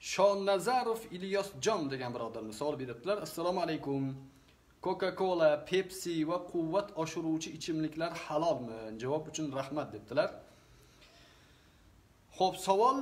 Shonnazarov Ilyosjon degan birodarimiz savol beribdilar. Assalomu alaykum. Coca-Cola, Pepsi va quvvat oshiruvchi ichimliklar halolmi? Javob uchun rahmat debdilar. Xo'p, savol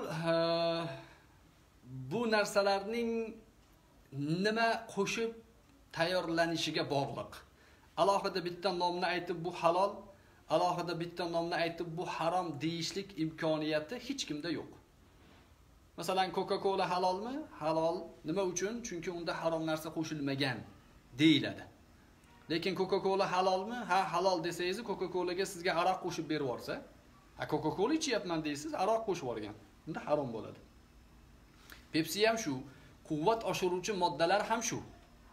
bu narsalarning nima qo'shib tayyorlanishiga bog'liq. Alohida bitta nomni aytib bu halol, alohida bitta nomni aytib bu harom deyishlik imkoniyati hech kimda yo'q. Masalan, Coca-Cola halolmi? Halol. Nima uchun? Chunki unda harom narsa qo'shilmagan deyiladi. Lekin Coca-Cola halolmi? Ha, halol desangiz, Coca-Colaga sizga aroq qo'shib berib yorsa, ha, Coca-Cola ichyapman deysiz, aroq qo'shib yorgan. Unda harom bo'ladi. Pepsi ham shu, quvvat oshiruvchi moddalar ham shu.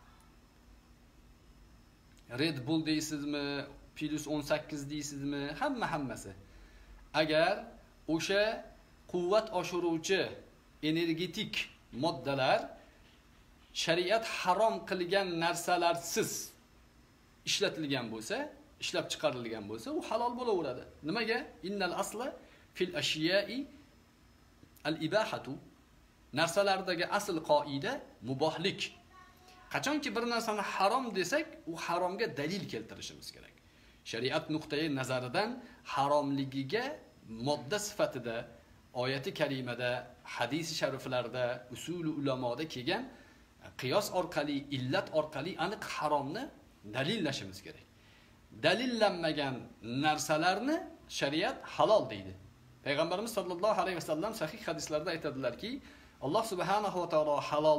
Red Bull deysizmi, Plus 18 deysizmi, hammasi. Agar o'sha quvvat oshiruvchi energetik moddalar shariat harom qilgan narsalarsiz ishlatilgan bo'lsa, ishlab chiqarilgan bo'lsa, u halol bo'laveradi. Nimaga? Innal asla fil ashiya'i al-ibahatu. Narsalardagi asl qoida mubohlik. Qachonki bir narsani harom desak, u haromga dalil keltirishimiz kerak. Shariat nuqtai nazaridan haromligiga modda sifatida oyati karimada, hadis shariflarda, usuli ulamoda kelgan qiyos orqali, illat orqali aniq haromni dalillashimiz kerak. Dalillanmagan narsalarni shariat halol deydi. Payg'ambarimiz sollallohu alayhi vasallam sahih hadislarda aytadilarki, Alloh subhanahu va taolo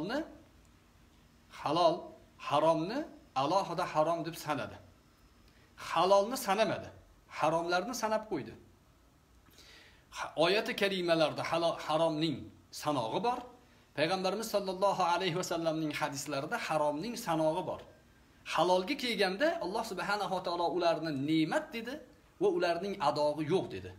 halol, haromni alohida harom deb sanadi. Halolni sanamadi, haromlarni sanab qo'ydi. Oyati karimalarda haromning sanog'i bor. Payg'ambarimiz sollallohu alayhi vasallamning hadislarida haromning sanog'i bor. Halolga kelganda Alloh subhanahu va taolo ularni ne'mat dedi va ularning adog'i yo'q dedi.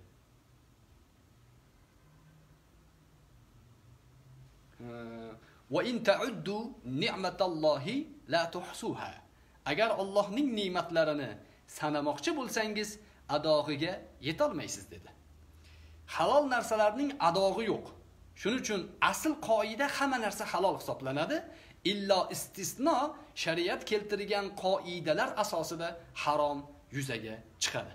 Va in ta'uddu ni'matallohi la tuhsuha. Agar Allohning ne'matlarini sanamoqchi bo'lsangiz, adog'iga yeta olmaysiz dedi. Halol narsalarning adog'i yo'q. Shuning uchun asl qoida hamma narsa halol hisoblanadi, illo istisno shariat keltirgan qoidalar asosida harom yuzaga chiqadi.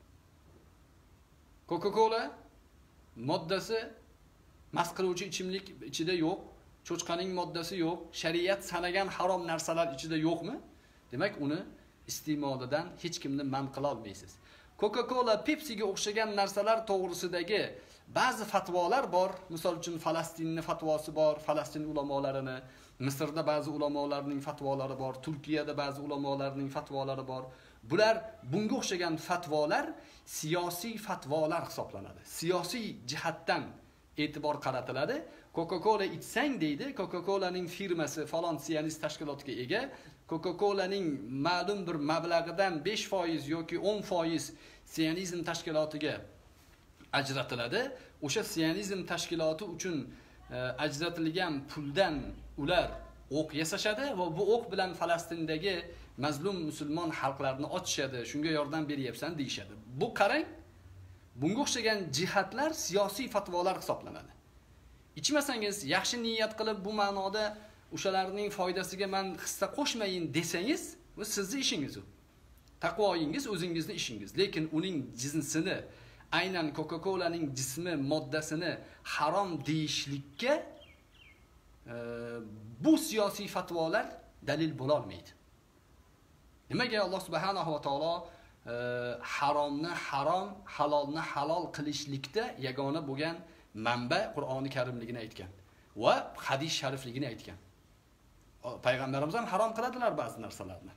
Coca-Cola moddasi mast qiluvchi ichimlik ichida yo'q, cho'chqaning moddasi yo'q, shariat sanagan harom narsalar ichida yo'qmi? Demak, uni iste'molidan hech kimni man qila olmaysiz. Coca-Cola, Pepsiga o'xshagan narsalar to'g'risidagi ba'zi fatvolar bor. Misol uchun Falastinning fatvosi bor, Falastin ulamolarini, Misrda ba'zi ulamolarning fatvolari bor, Turkiyada ba'zi ulamolarning fatvolari bor. Bular bunga o'xshagan fatvolar siyosiy fatvolar hisoblanadi. Siyosiy jihatdan e'tibor qaratiladi. Coca-Cola ichsang deydi, Coca-Colaning firmasi falon sionist tashkilotga ega, Coca-Colaning ma'lum bir mablag'idan 5% yoki 10% sionizm tashkilotiga ajratiladi. O'sha sionizm tashkiloti uchun ajratilgan puldan ular o'q yasashadi va bu o'q bilan Falastindagi mazlum musulmon xalqlarni otishadi, shunga yordam beryapsan deyshadi. Bu qarang, bunga o'xshagan jihatlar siyosiy fatvolar hisoblanadi. Ichmasangiz, yaxshi niyat qilib bu ma'noda o'shalarning foydasiga men hissa qo'shmayin desangiz, bu sizning ishingiz u. Taqvoyingiz o'zingizning ishingiz. Lekin uning jinsini, aynan Coca-Colaning jismi, moddasini harom deyishlikka bu siyosiy fatvolar dalil bo'la olmaydi. Nimaga Alloh subhanahu va taolo haromni harom, halolni halol qilishlikda yagona bo'lgan manba Qur'oni Karimligini aytgan va hadis sharifligini aytgan. Payg'ambarimiz ham harom qiladilar ba'zi narsalarni.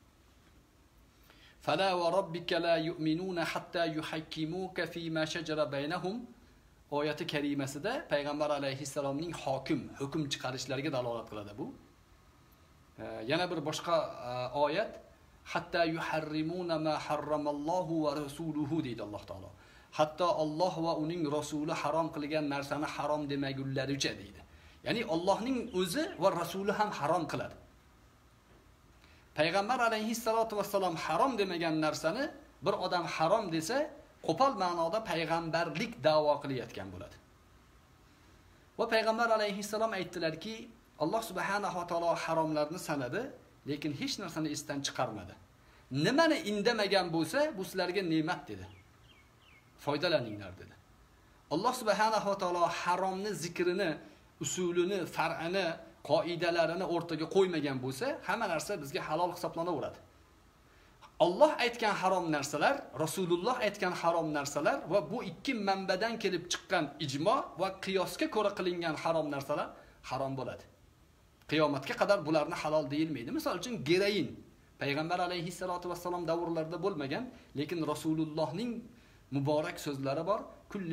Fala va robbika la yu'minuna hatta yuhakkimuka fima shajara baynahum oyati karimasida payg'ambar alayhissalomning hukm chiqarishlariga dalolat qiladi bu. Yana bir boshqa oyat hatta yuharrimuna ma harramallohu va rasuluhu deydi Alloh taolo. Hatto Alloh va uning rasuli harom qilgan narsani harom demagunlaricha deydi. Ya'ni Allohning o'zi va rasuli ham harom qiladi. Payg'ambar alayhissalatu vassalom harom demagan narsani bir odam harom desa, qo'pol ma'noda payg'ambarlik da'vo qilayotgan bo'ladi. Va payg'ambar alayhissalom aytdilarki, Alloh subhanahu va taolo haromlarni sanadi, lekin hech narsani esdan chiqarmadi. Nimani indamagan bo'lsa, bu sizlarga ne'mat dedi. Foydalaninglar dedi. Alloh subhanahu va taolo haromni zikrini, usulini, far'ini, qoidalarini o'rtaga qo'ymagan bo'lsa, hamma narsa bizga halol hisoblanaveradi. Alloh aytgan harom narsalar, Rasululloh aytgan harom narsalar va bu ikki manbadan kelib chiqqan ijmo va qiyosga ko'ra qilingan harom narsalar harom bo'ladi. Qiyomatga qadar bularni halol deyilmaydi. Misol uchun geroin payg'ambar alayhissalatu vassalom davrlarida bo'lmagan, lekin Rasulullohning muborak so'zlari bor. Kulli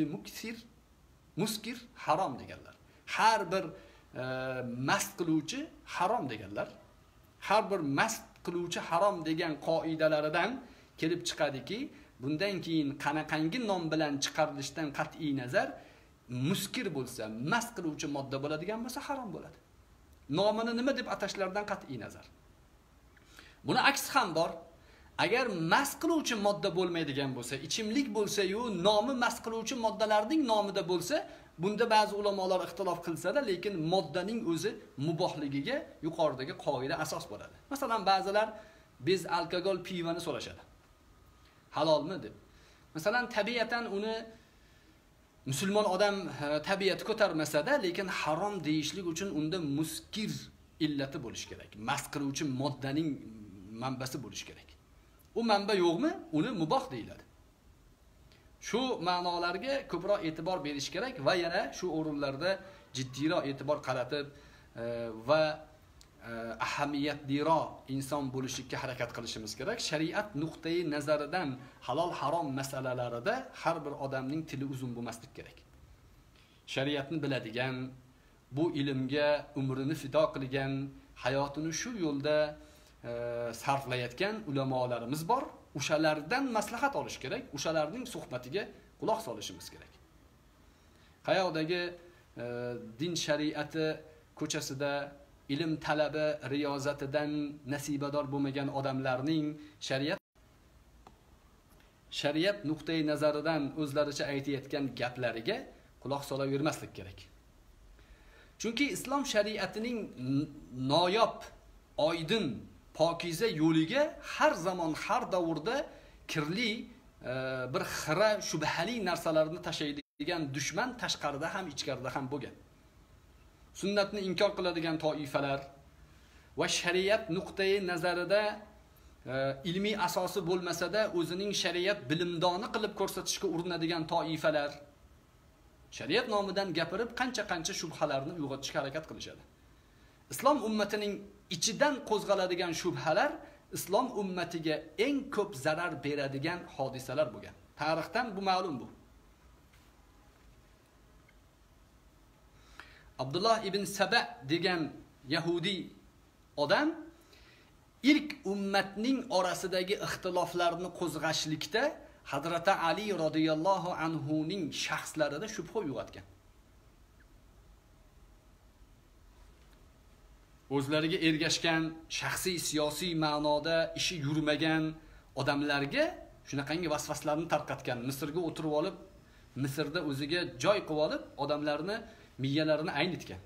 muskir harom deganlar. Har bir mast qiluvchi harom deganlar. Har bir mast qiluvchi harom degan qoidalaridan kelib chiqadiki, bundan keyin qanaqangi nom bilan chiqarilishdan qat'iy nazar muskir bo'lsa, mast qiluvchi modda bo'ladigan bo'lsa harom bo'ladi. Nomini nima deb atashlardan qat'iy nazar. Buni aksi ham bor. Agar mast qiluvchi modda bo'lmaydigan bo'lsa, ichimlik bo'lsa-yu, nomi mast qiluvchi moddalarning nomida bo'lsa, bunda ba'zi ulamolar ixtilof qilsa-da, lekin moddaning o'zi mubohligiga yuqoridagi qoida asos bo'ladi. Masalan, ba'zilar biz alkogol pivani so'rashadi. Halolmi deb. Masalan, tabiatan uni musulmon odam tabiati ko'tarmasa-da, lekin harom deyishlik uchun unda muskir illati bo'lish kerak. Mast qiluvchi moddaning manbasi bo'lish kerak. U manba yo'qmi? Uni muboh deyiladi. Shu ma'nolarga ko'proq e'tibor berish kerak va yana shu o'rinlarda jiddiyroq e'tibor qaratib va ahamiyatliroq inson bo'lishga harakat qilishimiz kerak. Shariat nuqtai nazaridan halol harom masalalarida har bir odamning tili uzun bo'lmaslik kerak. Shariatni biladigan, bu ilmga umrini fido qilgan, hayotini shu yo'lda sarflayotgan ulamolarimiz bor. O'shalardan maslahat olish kerak, o'shalarning suhbatiga quloq solishimiz kerak. Qayoqdagi din shariati ko'chasida ilm talabi riyozatidan nasibador bo'lmagan odamlarning shariat nuqtai nazaridan o'zlaricha aytayotgan gaplariga quloq solavermaslik kerak. Chunki islom shariatining noyob, oydin, pokiza yo'liga har zamon, har davrda kirli bir xira shubhali narsalarni tashlaydigan dushman tashqarida ham, ichkarida ham bo'lgan. Sunnatni inkor qiladigan toifalar va shariat nuqtai nazarida ilmiy asosi bo'lmasa-da o'zining shariat bilimdoni qilib ko'rsatishga urinadigan toifalar shariat nomidan gapirib qancha shubhalarni uyg'otishga harakat qilishadi. Islom ummatining ichidan qo'zg'aladigan shubhalar islom ummatiga eng ko'p zarar beradigan hodisalar bo'lgan. Tarixdan bu ma'lum bu. Abdullah ibn Saba degan yahudi odam ilk ummatning orasidagi ixtiloflarni qo'zg'ashlikda Hazrat Ali radhiyallohu anhu ning shaxslarida shubha uyg'otgan. O'zlariga ergashgan, shaxsiy siyosiy ma'noda ishi yurmagan odamlarga shunaqangi vasvaslarni tarqatgan. Misrga o'tirib olib, Misrda o'ziga joy qilib olib, odamlarni miyalarini aynitgan.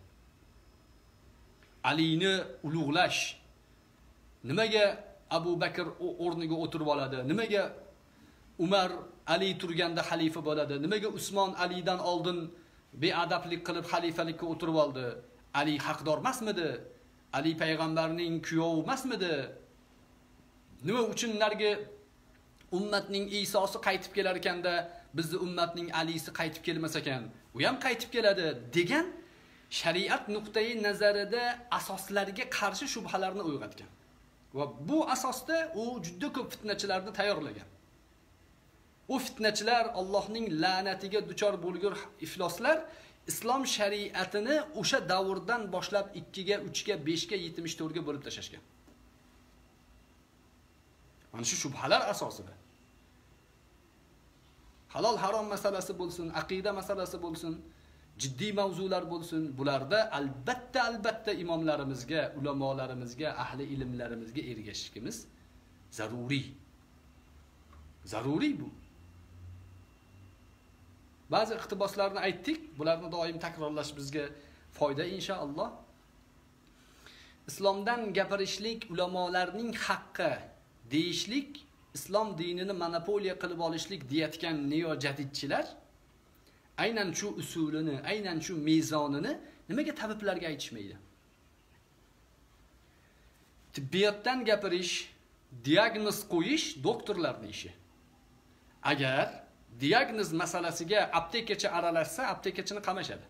Alini ulug'lash, nimaga Abu Bakr o'rniga o'tirib oladi? Nimaga Umar Ali turganda xalifa bo'ladi? Nimaga Usmon Alidan oldin beadablik qilib xalifalikka o'tirib oldi? Ali haqdor emasmidi? Ali payg'ambarning kuyovi emasmidi? Nima uchun narga ummatning Isosi qaytib kelar ekanda, bizning ummatning Alisi qaytib kelmas ekan? U ham qaytib keladi degan shariat nuqtai nazarida asoslarga qarshi shubhalarni uyg'otgan. Va bu asosda u juda ko'p fitnachilarni tayyorlagan. U fitnachilar Allohning la'natiga duchor bo'lgur ifloslar islom shariatini o'sha davrdan boshlab 2 ga, 3 ga, 5 ga, 74 ga bo'lib tashashgan. Mana shu shubhalar asosida. Halol harom masalasi bo'lsin, aqida masalasi bo'lsin, jiddiy mavzular bo'lsin, bularda albatta imomlarimizga, ulamolarimizga, ahli ilmlarimizga ergashishimiz zaruriy. Zaruriy bu. Ba'zi iqtiboslarni aytdik. Bularni doim takrorlash bizga foyda inshaalloh. Islomdan gapirishlik ulamolarning haqqi deyishlik, islom dinini monopoliya qilib olishlik deyotgan neo-jadidchilar aynan shu usulini, aynan shu mezonini nimaga tabiblarga aytishmaydi? Tibbiyotdan gapirish, diagnoz qo'yish doktorlarning ishi. Agar diagnoz masalasiga aptekachi aralashsa, aptekachini qamashadi.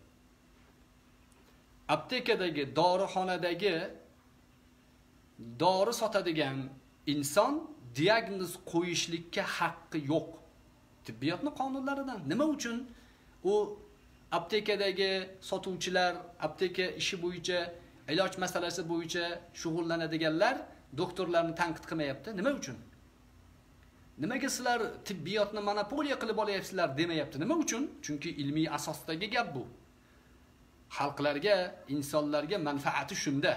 Aptekadagi, dorixonadagi dori sotadigan inson diagnoz qo'yishlikka haqqi yo'q. Tibbiyotning qonunlaridan. Nima uchun u aptekadagi sotuvchilar, apteka ishi bo'yicha, iloj masalasi bo'yicha shug'ullanadiganlar doktorlarni tanqid qilmayapti? Nima uchun? Nimaga sizlar tibbiyotni monopoliya qilib olyapsizlar demayapti? Nima uchun? Chunki ilmiy asosdagi gap bu. Xalqlarga, insonlarga manfaati shunda.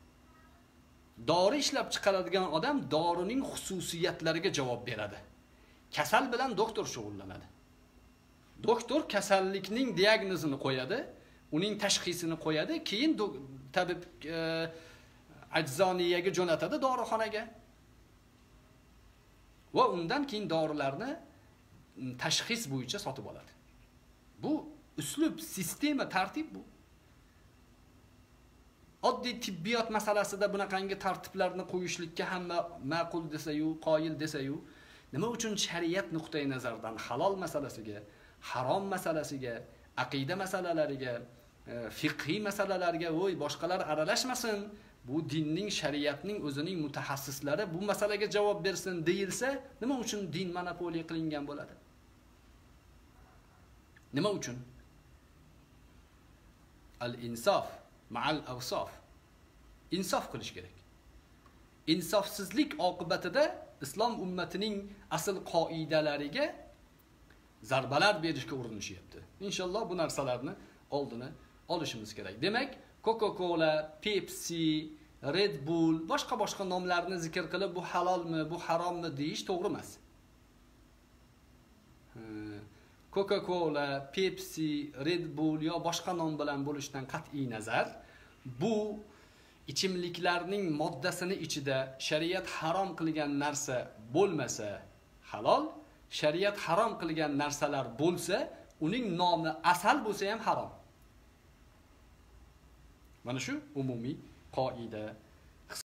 Dori ishlab chiqaradigan odam dorining xususiyatlariga javob beradi. Kasal bilan doktor shug'ullanadi. Doktor kasallikning diagnozini qo'yadi, uning tashxisini qo'yadi, keyin tabib ajzoniyaga jo'natadi, dorixonaga. Va undan keyin dorilarni tashxis bo'yicha sotib oladi. Bu uslub, sistema, tartib bu. Oddiy tibbiyot masalasida bunaqangi tartiblarni qo'yishlikka hamma ma'qul desa-yu, qoyil desa-yu, nima uchun shariat nuqtai nazaridan halol masalasiga, harom masalasiga, aqida masalalariga, fiqhiy masalalarga voy boshqalar aralashmasin, bu dinning, shariatning o'zining mutaxassislari bu masalaga javob bersin deyilsa, nima uchun din monopoliya qilingan bo'ladi? Nima uchun? Al-insof ma'al awsof. Insof qilish kerak. Insofsizlik oqibatida islom ummatining asl qoidalariga zarbalar berishga urinishyapti. Inshaalloh bu narsalarni oldini olishimiz kerak. Demak, Coca-Cola, Pepsi, Red Bull, boshqa nomlarni zikr qilib bu halolmi, bu harommi deyish to'g'ri emas. Coca-Cola, Pepsi, Red Bull yo boshqa nom bilan bo'lishdan qat'iy nazar, bu ichimliklarning moddasini ichida shariat harom qilgan narsa bo'lmasa halol, shariat harom qilgan narsalar bo'lsa, uning nomi asal bo'lsa ham harom. Mana shu umumiy qoida